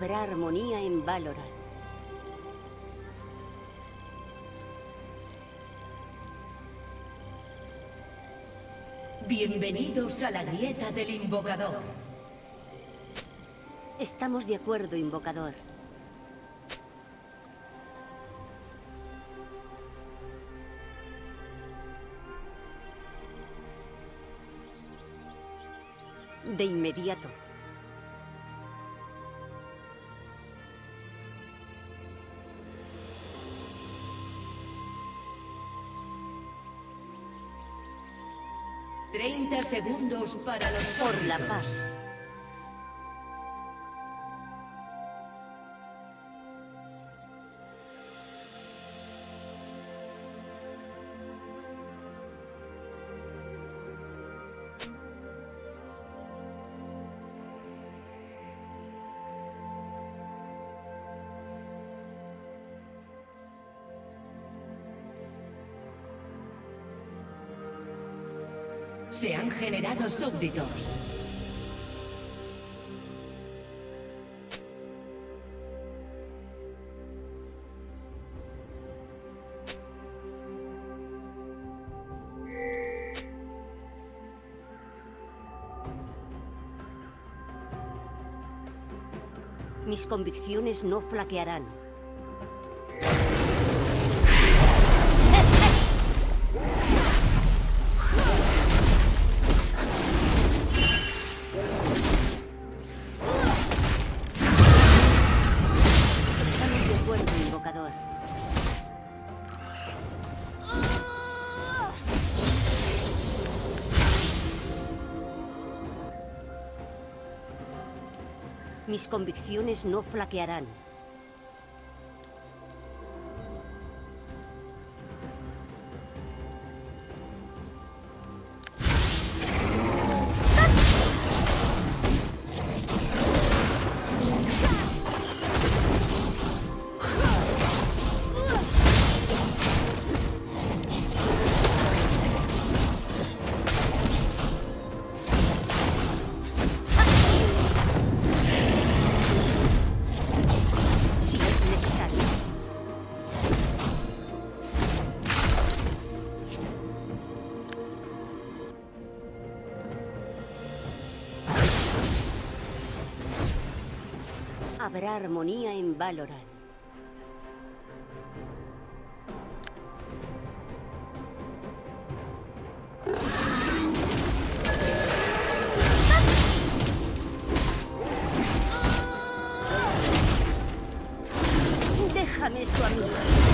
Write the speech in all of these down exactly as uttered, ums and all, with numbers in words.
Habrá armonía en Valorant. Bienvenidos a la grieta del invocador. Estamos de acuerdo, invocador. De inmediato. treinta segundos para los Por la paz. Se han generado súbditos. Mis convicciones no flaquearán. Estamos de acuerdo, invocador. Mis convicciones no flaquearán. Si es necesario. Habrá armonía en Valorant. Déjame esto a mí.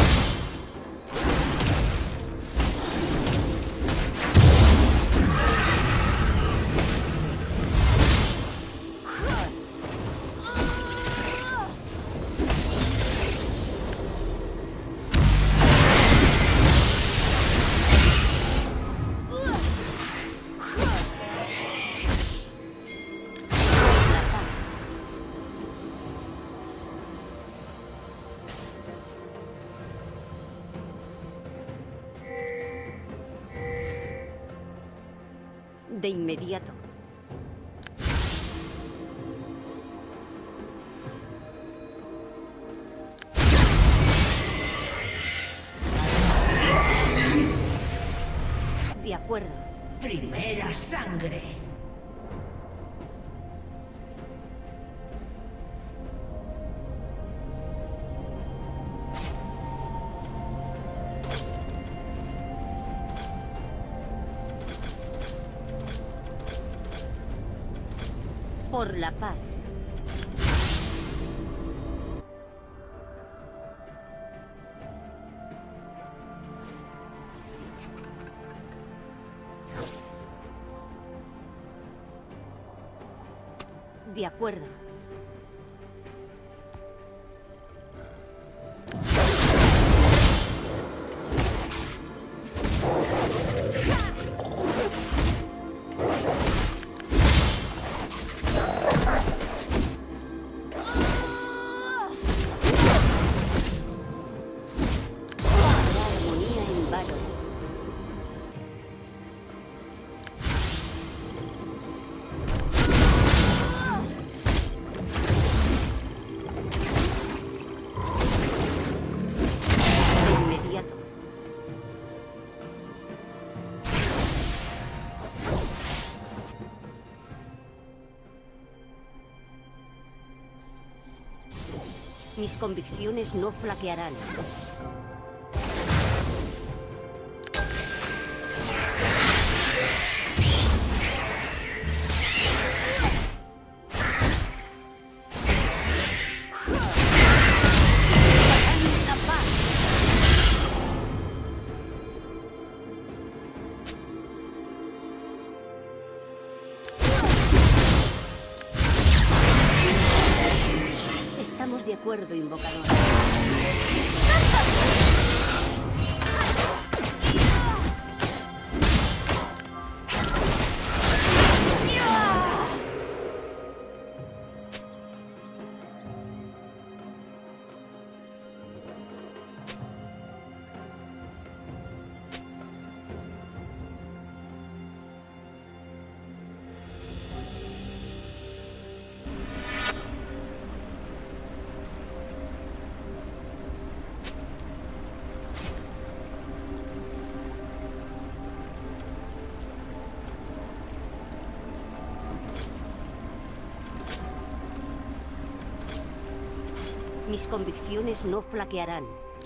De inmediato. De acuerdo. Primera sangre. Por la paz. De acuerdo. Mis convicciones no flaquearán. Estamos de acuerdo, invocador. Mis convicciones no flaquearán.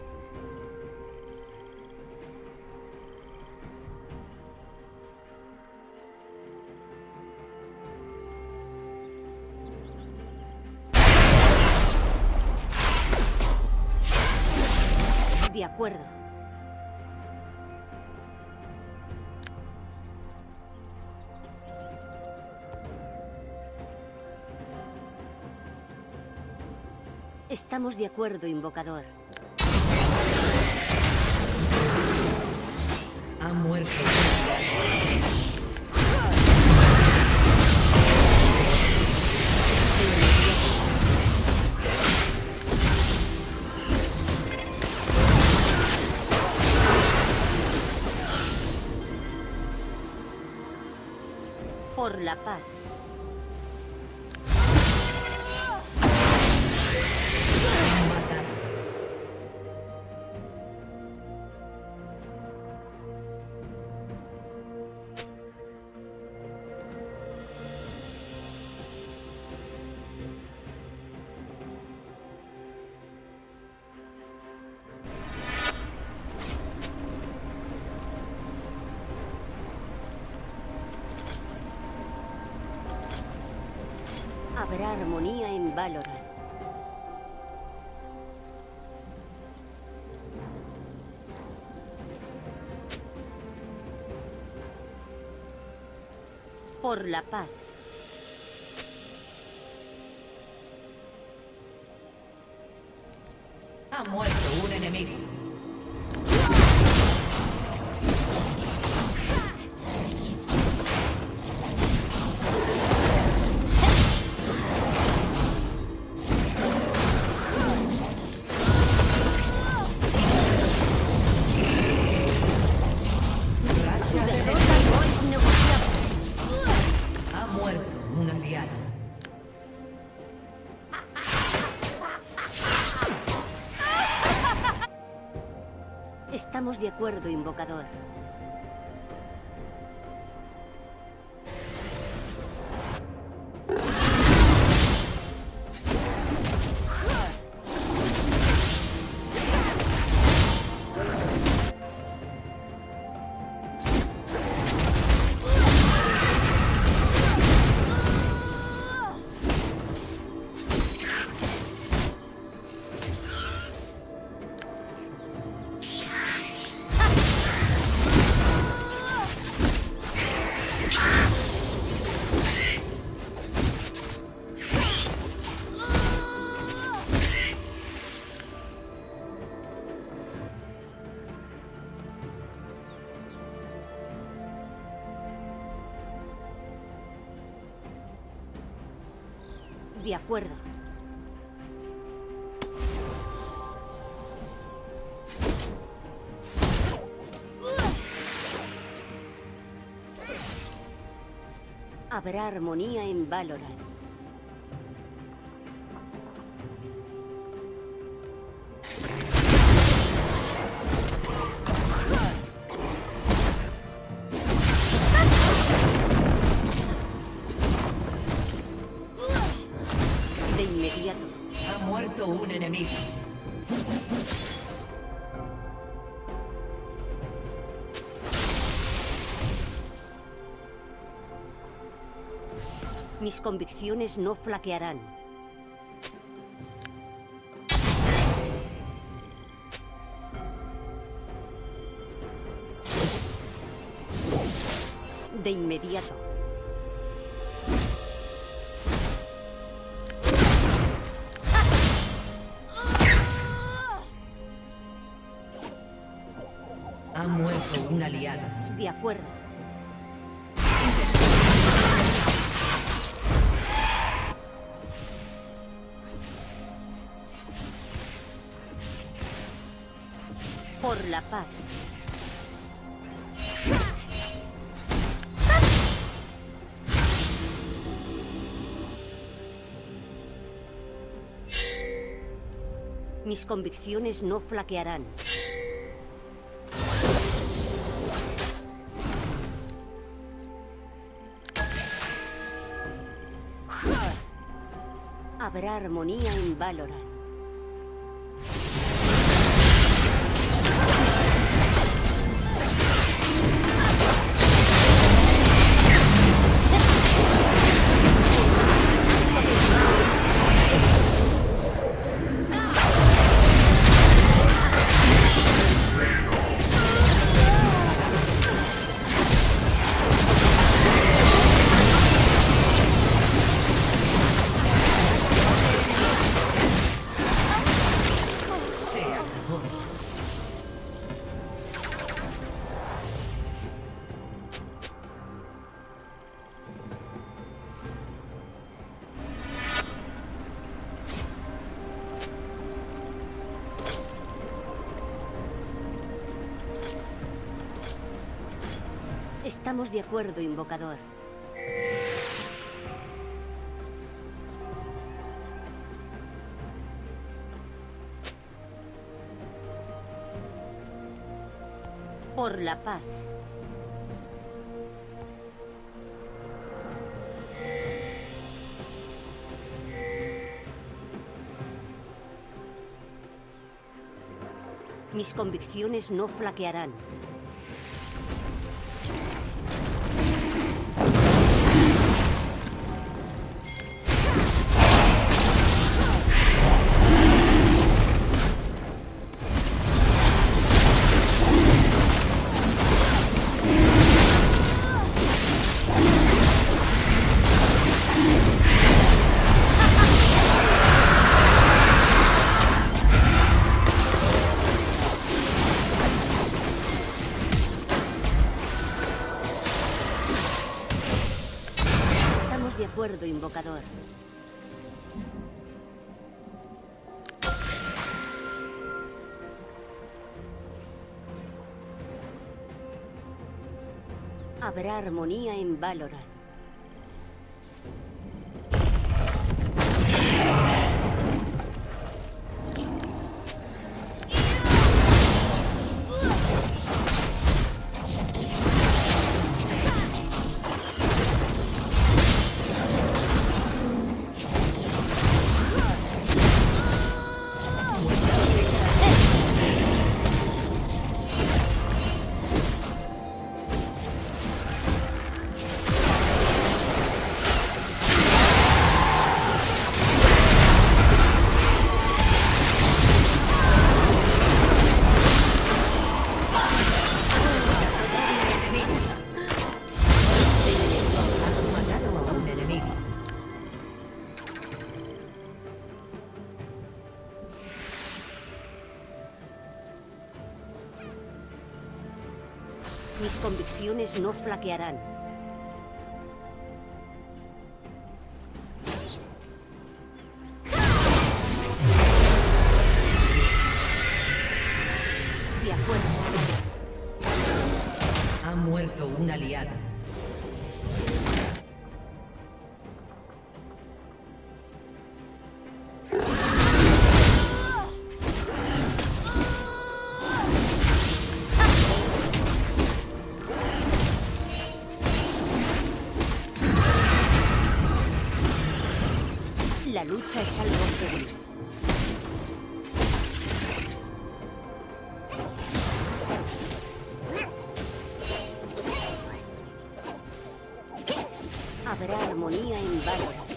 De acuerdo. Estamos de acuerdo, invocador. Ha muerto. Por la paz. Habrá armonía en Valorant. Por la paz. Ha muerto un enemigo. Su derrota no es negociable. Ha muerto un aliado. Estamos de acuerdo, invocador. De acuerdo. Habrá armonía en Valorant. De inmediato. Ha muerto muerto un enemigo. Mis convicciones no flaquearán. De inmediato. Ha muerto una aliada. De acuerdo. Por la paz. Mis convicciones no flaquearán. Habrá armonía en Valorant. Estamos de acuerdo, invocador. Por la paz. Mis convicciones no flaquearán. De acuerdo, invocador. Habrá armonía en Valorant. Mis convicciones no flaquearán. De acuerdo. Ha muerto una aliada. La lucha es algo seguro. Habrá armonía en Valorant.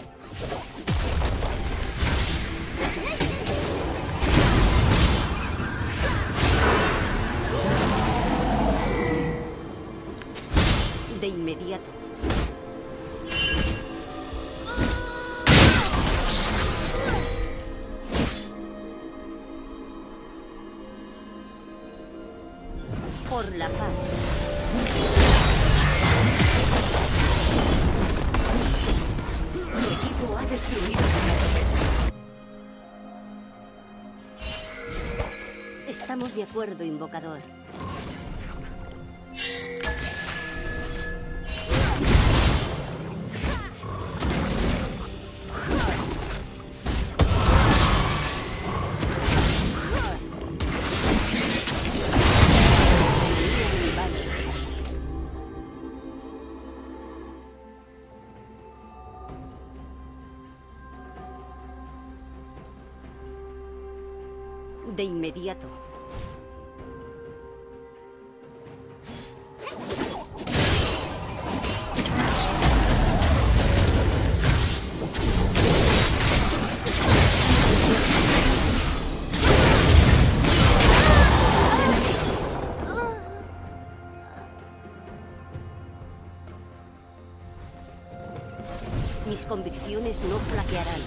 De inmediato. Por la paz. Tu equipo ha destruido una torreta. Estamos de acuerdo, invocador. De inmediato. Mis convicciones no flaquearán.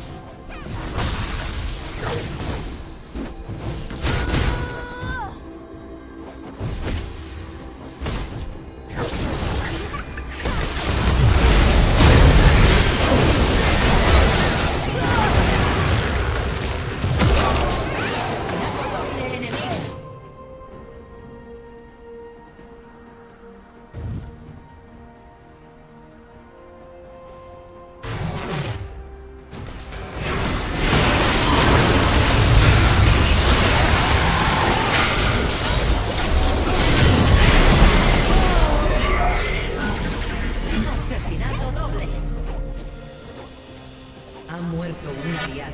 Ha muerto un aliado.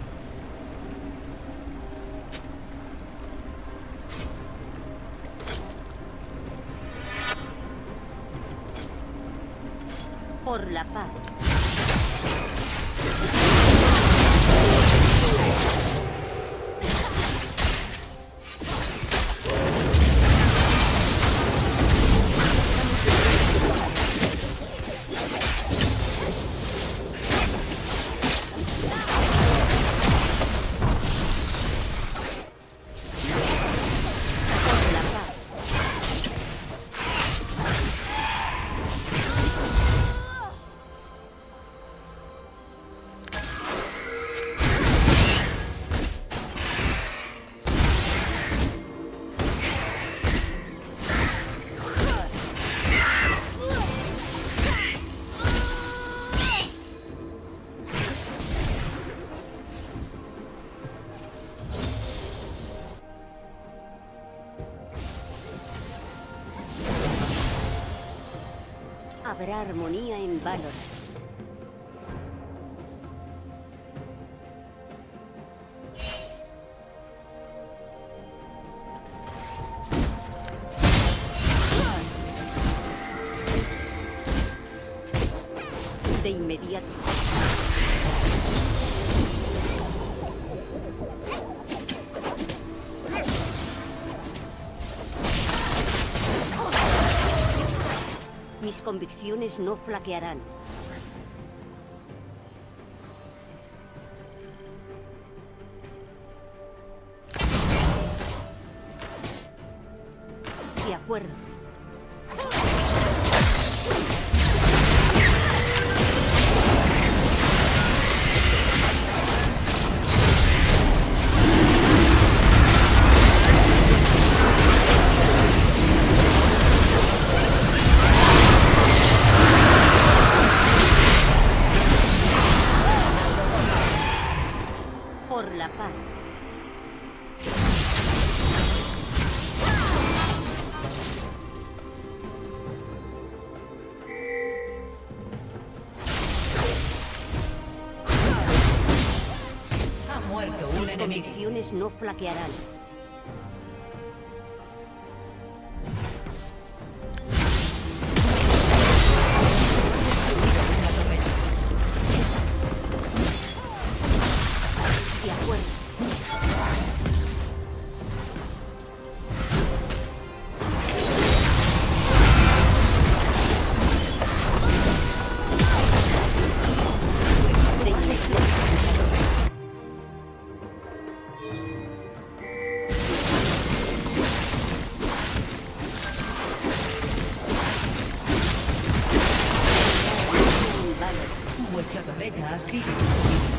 Por la paz. Habrá armonía en Valorant. De inmediato. Mis convicciones no flaquearán. De acuerdo. Por la paz. Ha muerto un Mis enemigo. convicciones no flaquearán. Destruido una torreta. torreta ha sido destruida.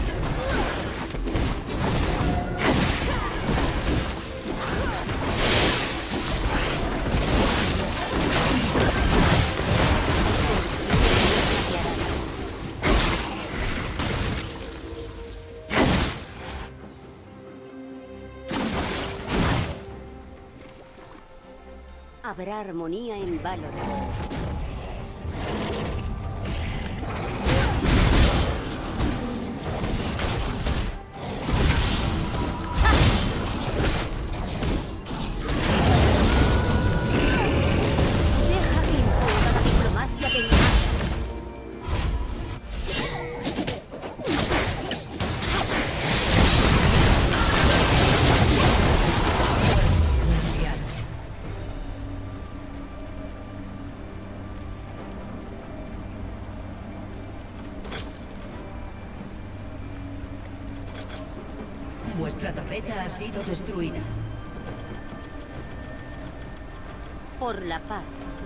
Habrá armonía en Valorant. Deja que imponga la diplomacia vengaza. Vuestra torreta ha sido destruida. Por la paz.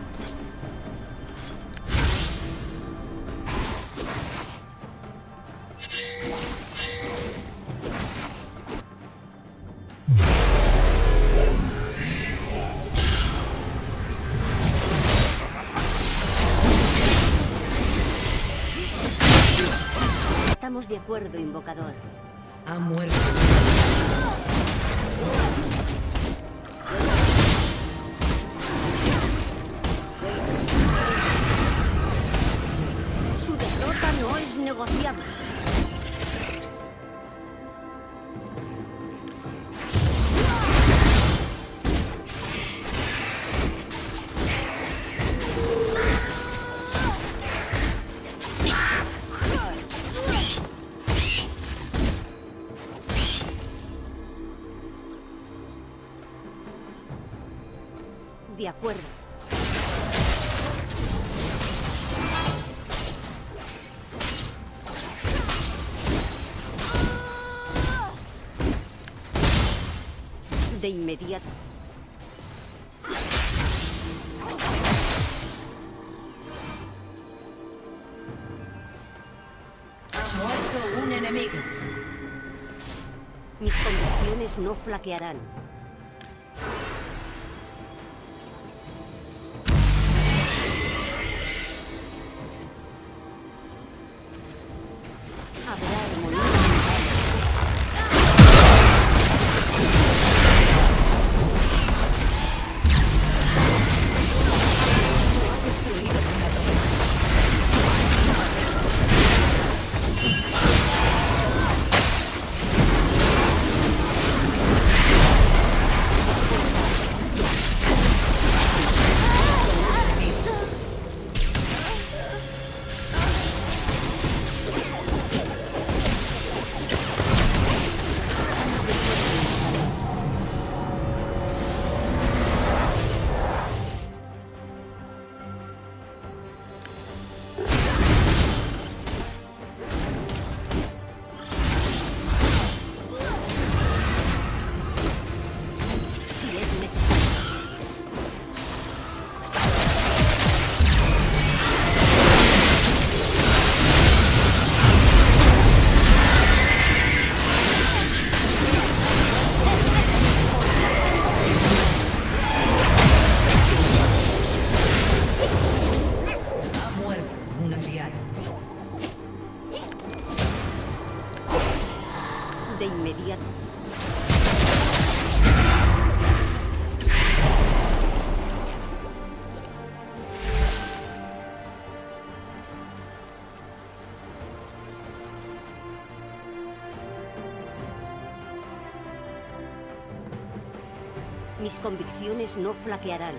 Estamos de acuerdo, invocador. Ha muerto. Su derrota no es negociable. De acuerdo. De inmediato. Ha muerto un enemigo. Mis convicciones no flaquearán. Habrá armonía en Ha destruido una torreta. si es necesario. Ha muerto un aliado. De inmediato. Mis convicciones no flaquearán.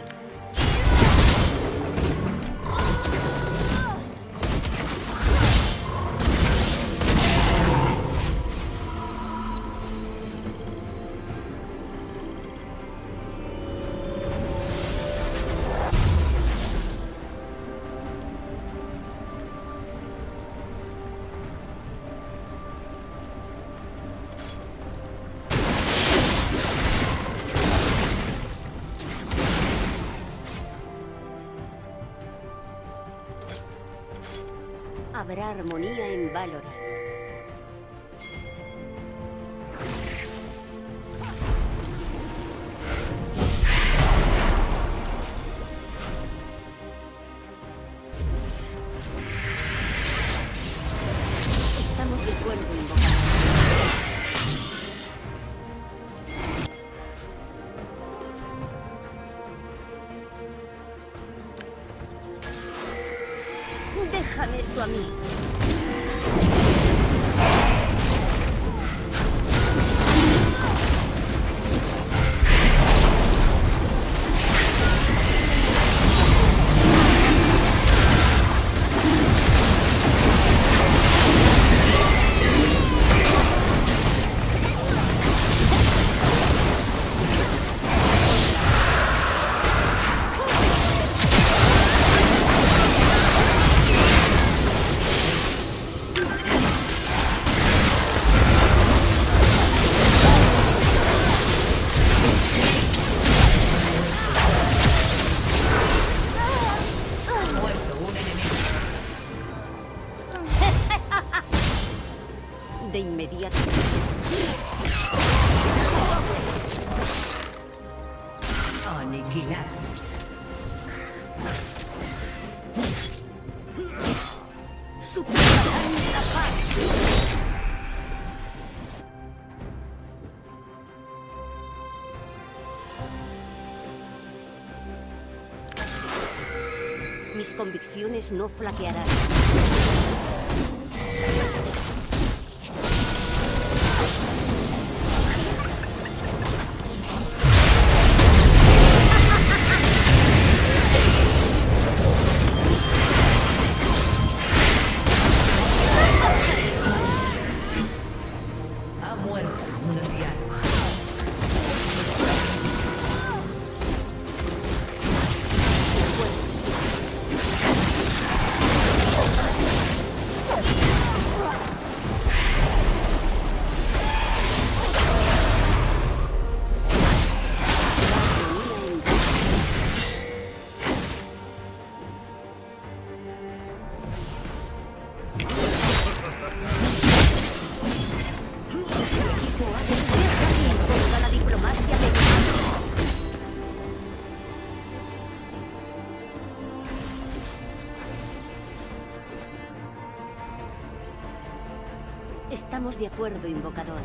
Habrá armonía en Valorant. Estamos de acuerdo en invocar. Déjame esto a mí. De inmediato. Aniquilados. Superarán la paz. Mis convicciones no flaquearán. Ha muerto un aliado. Toda la diplomacia de Estamos de acuerdo, invocador.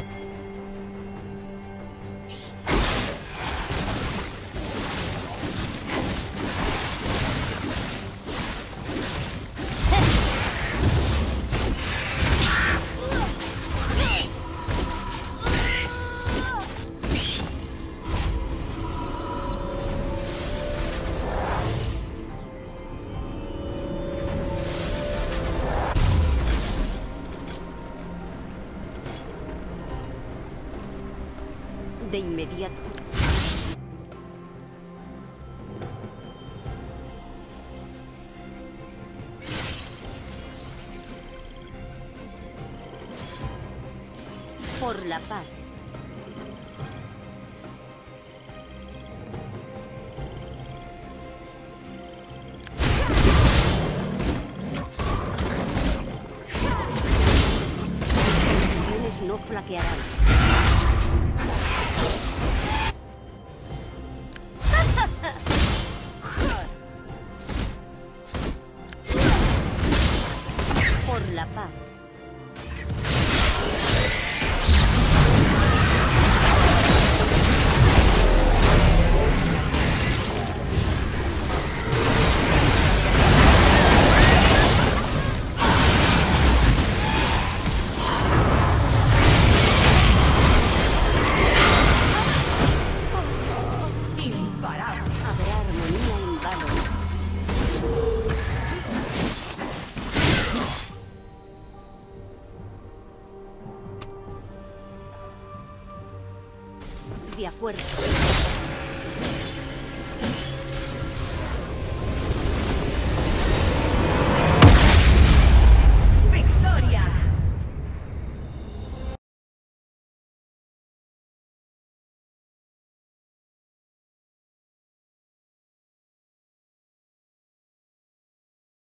De inmediato. Por la paz. Las condiciones no flaquearán. Por la paz. Imparable. Habrá armonía en Valorant. De acuerdo.